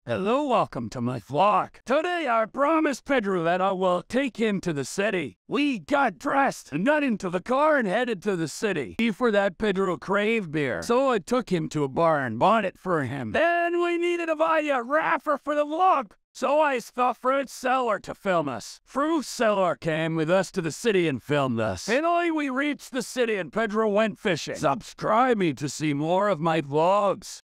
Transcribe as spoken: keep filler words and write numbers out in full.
Hello, welcome to my vlog. Today I promised Pedro that I will take him to the city. We got dressed and got into the car and headed to the city. Before that, Pedro craved beer, so I took him to a bar and bought it for him. Then we needed to buy a wrapper for the vlog, so I asked the fruit seller to film us. Fruit seller came with us to the city and filmed us. Finally, we reached the city and Pedro went fishing. Subscribe me to see more of my vlogs.